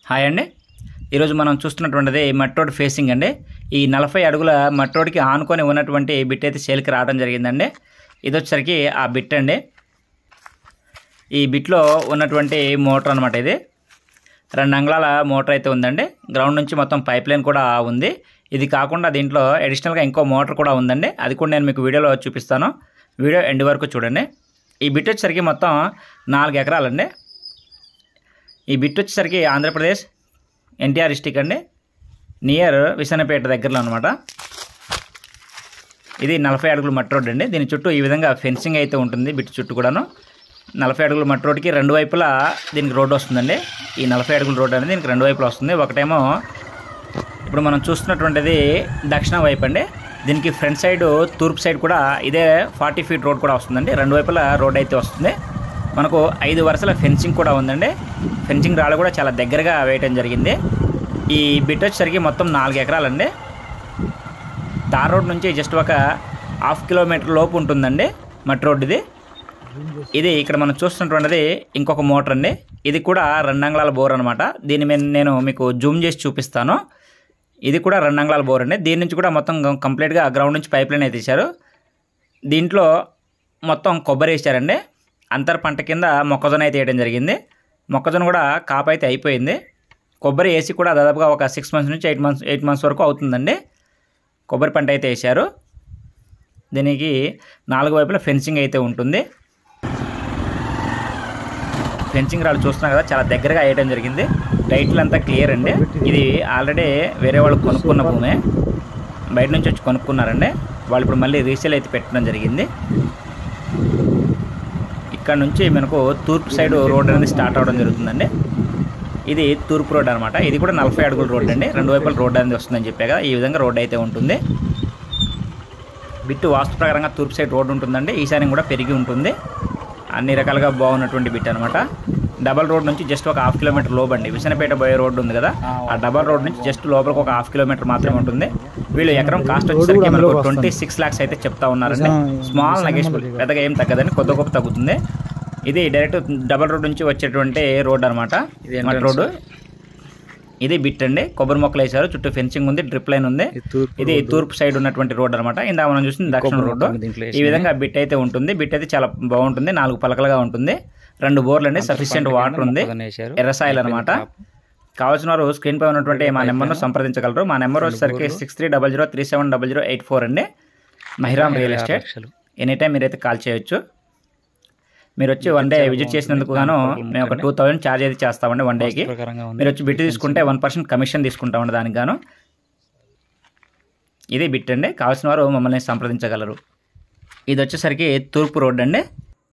Hi అండి. ఈరోజు మనం చూస్తున్నటువంటిది మట్ రోడ్ ఫేసింగ్ అండి. ఈ 40 అడుగుల మట్ రోడ్కి ఆనుకొని ఉన్నటువంటి బిట్ అయితే సేల్కి రావడం జరిగిందండి. ఇది వచ్చేసరికి ఆ బిట్ అండి. ఈ బిట్లో ఉన్నటువంటి మోటార్ అనమాట. ఇది 2 అంగుళాల మోటార్ అయితే ఉందండి. గ్రౌండ్ నుంచి మొత్తం పైప్ లైన్ కూడా ఉంది. ఇది కాకుండా దీంట్లో అడిషనల్గా ఇంకో మోటార్ కూడా ఉందండి. అది కూడా నేను మీకు వీడియోలో చూపిస్తాను. వీడియో ఎండ్ వరకు చూడండి. ఈ బిట్ వచ్చేసరికి మొత్తం 4 ఎకరాలండి. ఈ బిట్ వచ్చేసరికి ఆంధ్రప్రదేశ్ ఎన్టీఆర్ డిస్టిక్ అండి, నియర్ విసన్నపేట దగ్గరలో అనమాట. ఇది 40 అడుగుల మట్ రోడ్ అండి. దీని చుట్టూ ఈ విధంగా ఫెన్సింగ్ అయితే ఉంటుంది. బిట్ చుట్టూ కూడాను 40 అడుగుల మట్ రోడ్కి 2 వైపులా దీనికి రోడ్డు వస్తుందండి. ఈ 40 అడుగుల రోడ్డు అనేది దీనికి 2 వైపులా వస్తుంది. ఒకటేమో ఇప్పుడు మనం చూస్తున్నటువంటిది దక్షిణ వైపు అండి. దీనికి ఫ్రంట్ సైడ్ తూర్పు సైడ్ కూడా ఇదే 40 ఫీట్ రోడ్ కూడా వస్తుందండి. 2 వైపులా రోడ్ అయితే వస్తుంది. మనకు 5 వరుసల ఫెన్సింగ్ కూడా ఉందండి. ఫెన్సింగ్ రాళ్ళు కూడా చాలా దగ్గరగా వేయటం జరిగింది. ఈ బిట్ వచ్చేసరికి మొత్తం 4 ఎకరాలండి. తార్ రోడ్ నుంచి జస్ట్ ఒక 1/2 కిలోమీటర్ లోపు ఉంటుందండి మట్ రోడ్ ఇది. ఇది ఇక్కడ మనం చూస్తున్నటువంటిది ఇంకొక మోటార్ అండి. ఇది కూడా 2 అంగుళాల బోర్ అనమాట. దీని మీద నేను మీకు జూమ్ చేసి చూపిస్తాను. ఇది కూడా 2 అంగుళాల బోర్ అండి. దీని నుంచి కూడా మొత్తం కంప్లీట్గా గ్రౌండ్ నుంచి పైప్ లైన్ అయితే ఇచ్చారు. దీంట్లో మొత్తం కొబ్బరి వేసారండి. అంతర్ పంట కింద మొక్కజొన్న అయితే వేయడం జరిగింది. మొక్కజొన్న కూడా కాపు అయితే అయిపోయింది. కొబ్బరి వేసి కూడా దాదాపుగా ఒక 6 మంత్స్ నుంచి 8 మంత్స్ వరకు అవుతుందండి. కొబ్బరి పంట అయితే వేసారు. దీనికి 4 వైపులా ఫెన్సింగ్ అయితే ఉంటుంది. ఫెన్సింగ్ రాళ్ళు చూస్తున్నారు కదా, చాలా దగ్గరగా వేయడం జరిగింది. టైటిల్ అంతా క్లియర్ అండి. ఇది ఆల్రెడీ వేరే వాళ్ళు కొనుక్కున్న భూమే, బయట నుంచి వచ్చి కొనుక్కున్నారండి. వాళ్ళు ఇప్పుడు మళ్ళీ రీసేల్ అయితే పెట్టడం జరిగింది. ఇక్కడ నుంచి మనకు తూర్పు సైడ్ రోడ్ అనేది స్టార్ట్ అవ్వడం జరుగుతుందండి. ఇది తూర్పు రోడ్ అనమాట. ఇది కూడా 40 అడుగుల రోడ్ అండి. 2 వైపుల రోడ్ అనేది వస్తుందని చెప్పాక ఈ విధంగా రోడ్ అయితే ఉంటుంది. బిట్టు వాస్తు ప్రకారంగా తూర్పు సైడ్ రోడ్ ఉంటుందండి. ఈశాన్యం కూడా పెరిగి ఉంటుంది. అన్ని రకాలుగా బాగున్నటువంటి బిట్ అనమాట. డబల్ రోడ్ నుంచి జస్ట్ ఒక 1/2 కిలోమీటర్ లోబండి. విసనపేట పోయే రోడ్డు ఉంది కదా, ఆ డబల్ రోడ్ నుంచి జస్ట్ లోపలికి ఒక 1/2 కిలోమీటర్ మాత్రమే ఉంటుంది. వీళ్ళు ఎకరం కాస్ట్ వచ్చేసరికి మనకు 26 lakhs అయితే చెప్తా ఉన్నారండి. స్మాల్ నెగోషియబుల్, పెద్దగా ఏం తగ్గదండి, కొద్ది గొప్ప తగ్గుతుంది. ఇది డైరెక్ట్ డబల్ రోడ్ నుంచి వచ్చేటువంటి రోడ్ అనమాట, మట్ రోడ్డు. ఇది బిట్ అండి. కొబ్బరి మొక్కలు వేసారు, చుట్టూ ఫెన్సింగ్ ఉంది, డ్రిప్ లైన్ ఉంది. ఇది తూర్పు సైడ్ ఉన్నటువంటి రోడ్ అనమాట. ఇందా మనం చూసింది దక్షిణ రోడ్డు. ఈ విధంగా బిట్ అయితే ఉంటుంది. బిట్ అయితే చాలా బాగుంటుంది. 4 పలకలుగా ఉంటుంది. 2 బోర్లు అండి. సఫిషియెంట్ వాటర్ ఉంది. ఎర్రసాయిల్ అనమాట. కావాల్సిన వారు స్క్రీన్ పై ఉన్నటువంటి మా నెంబర్ను సంప్రదించగలరు. మా నెంబర్ వచ్చేసరికి 6300370084 అండి. Mahiram real estate. Any time మీరైతే కాల్ చేయొచ్చు. మీరు వచ్చి 1 డే విజిట్ చేసినందుకు గాను మేము ఒక 2000 ఛార్జ్ అయితే చేస్తామండి 1 డేకి. మీరు వచ్చి బిట్ తీసుకుంటే 1% కమిషన్ తీసుకుంటామండి దానికి గాను. ఇది బిట్ అండి. కావాల్సిన వారు మమ్మల్ని సంప్రదించగలరు. ఇది వచ్చేసరికి తూర్పు రోడ్ అండి.